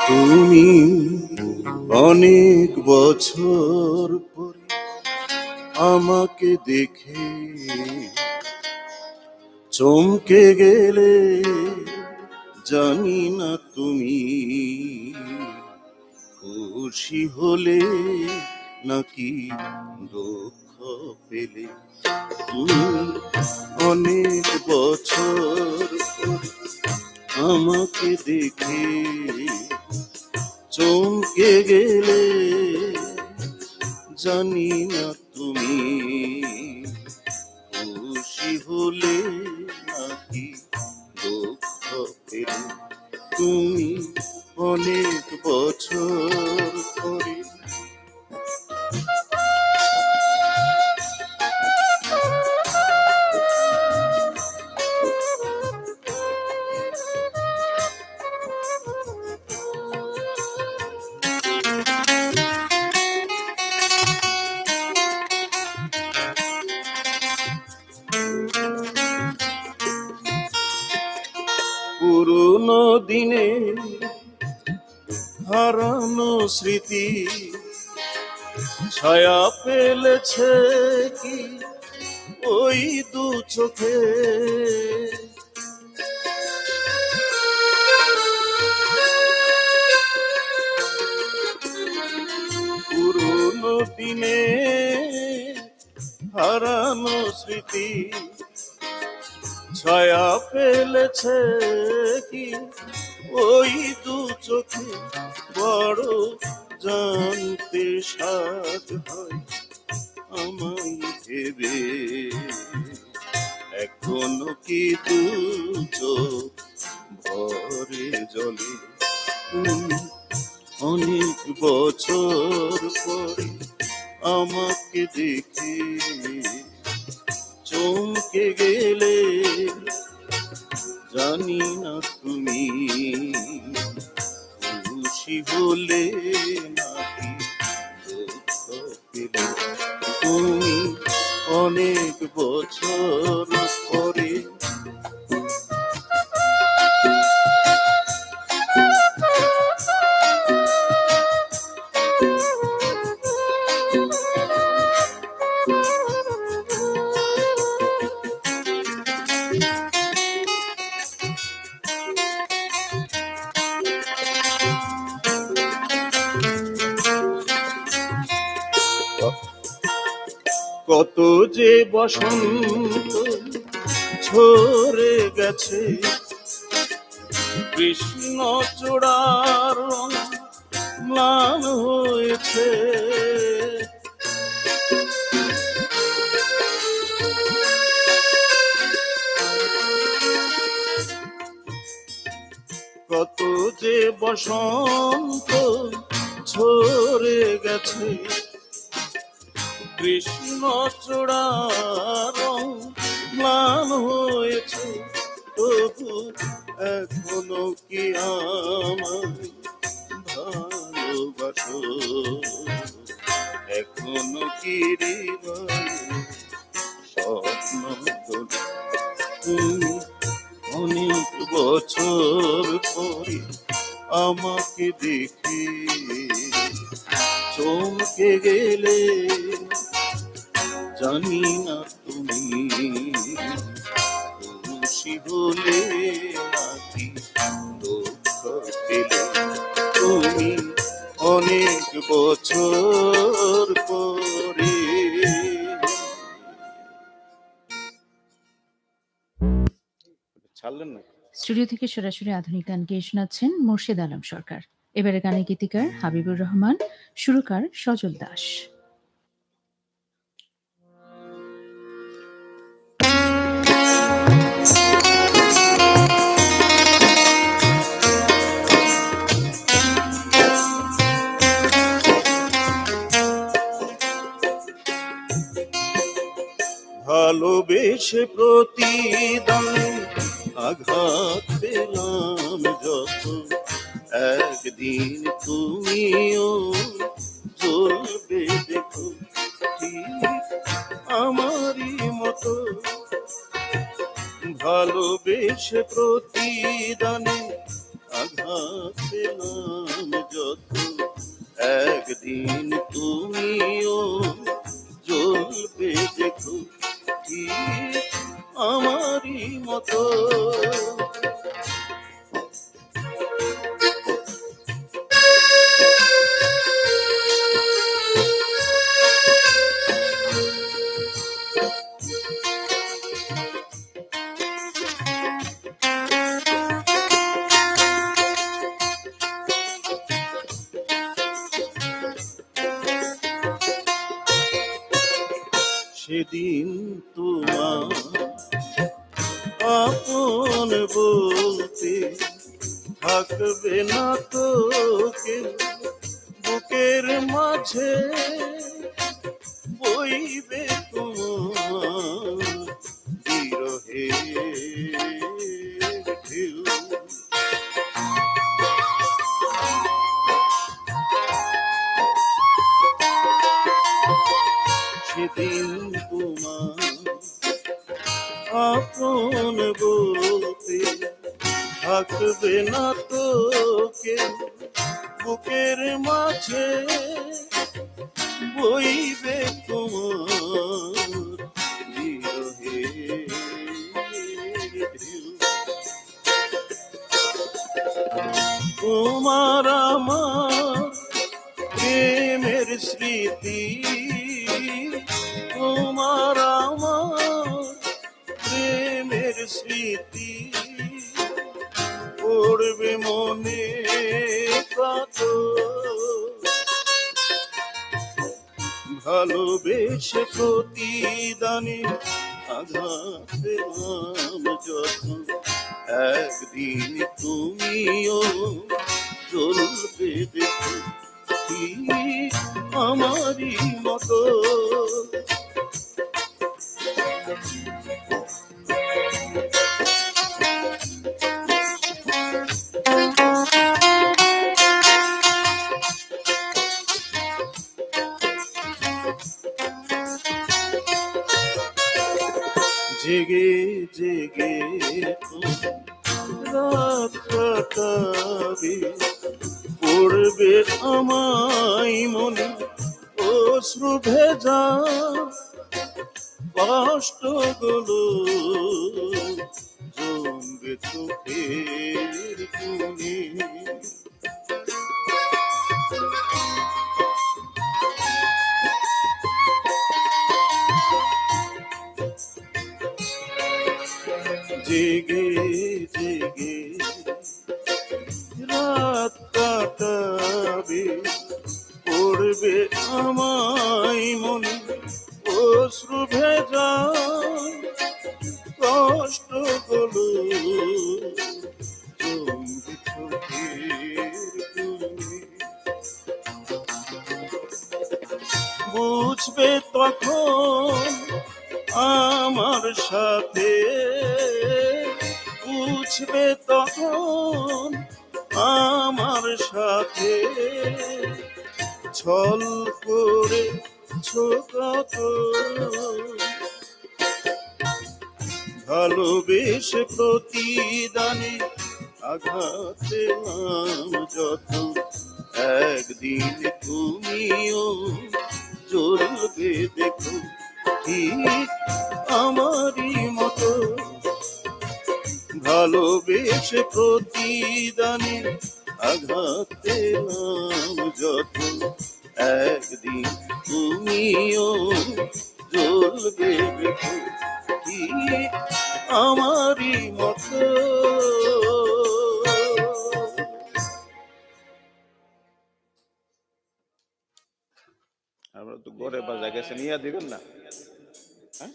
তুমি অনেক বছর পরে আমাকে দেখে চমকে গেলে, জানি না তুমি খুশি হলে নাকি দুঃখ পেলে। তুমি অনেক বছর পরে আমাকে দেখে চমকে গেলে, জানি না তুমি খুশি হলে নাকি দুঃখ পেলে। তুমি অনেক বছর পরে পুরনো দিনে হারানো স্মৃতি ছায়া ফেলেছে কি ওই দু চোখে। পুরনো দিনে হারানো স্মৃতি ছায়া ফেলেছে কি ওই দু চোখে। বড় জানতে সাধ হয় আমায় ভেবে, এখনো কি দু চোখ ভরে জলে। অনেক বছর পরে আমাকে দেখে চমকে গেলে, জানি না তুমি খুশি হলে নাকি দুঃখ পেলে। তুমি অনেক বছর পরে কত যে বসন্ত ঝরে গেছে, কৃষ্ণ চূড়ার রং ম্লান হয়েছে। কত যে বসন্ত ঝরে গেছে, কৃষ্ণ চূড়ার রং ম্লান হয়েছে। তবু এখনো কি আমায় ভালোবাসো, এখনো কি হৃদয়ে স্বপ্ন তোলো। তুমি অনেক বছর পরে আমাকে দেখে চমকে গেলে, জানি না তুমি খুশি হলে নাকি দুঃখ পেলে। তুমি অনেক বছর পরে। ছাড়লেন না? স্টুডিও থেকে সরাসরি আধুনিক গান গেয়ে শোনাচ্ছেন মোর্শেদ আলম সরকার। এবারে গানের গীতিকার হাবিবুর রহমান, সুরকার সজল দাস। ভালোবেসে প্রতিদানে আঘাত পেলাম যত, একদিন তুমিও চলবে দেখো ঠিক আমারই মতো। ভালোবেসে প্রতিদানে আঘাত পেলাম যত, একদিন তুমিও জ্বলবে দেখো ঠিক আমারই মতো। সেদিন তোমার আপন বলতে থাকবে না তো কেউ, বুকের মাঝে বইবে তোমার বিরহের ঢেউ। সেদিন তোমার আপন বলতে থাকবে না তো কেউ, বুকের মাঝে বইবে তোমার বিরহের ঢেউ। তোমার আমার প্রেমের স্মৃতি, তোমার আমার প্রেমের স্মৃতি পড়বে মনে কত, ভালোবেসে প্রতিদানে আঘাত পেলাম যত, একদিন তুমিও জ্বলবে দেখো ঠিক আমারই মতো। জেগে জেগে রাত কাটাবে, পড়বে আমায় মনে অশ্রু ভেজা কষ্টগুলো, জমবে চোখের কোণে। জেগে জেগে রাত কাটাবে, পড়বে আমায় মনে অশ্রু ভেজা কষ্টগুলো, জমবে চোখের কোণে। বুঝবে তখন আমার সাথে, বুঝবে তখন আমার সাথে, ছল করে ছোট ভালোবেসে প্রতিদানে আঘাত পেলাম যত, একদিন তুমিও জ্বলবে দেখো ঠিক আমারই মতো। ভালোবেসে প্রতিদানে আঘাত পেলাম যত, একদিন তুমিও জ্বলবে দেখো ঠিক আমারই মতো। আমরা তো ঘরে বাজা গেছে, নিয়ে দিবেন না? হ্যাঁ,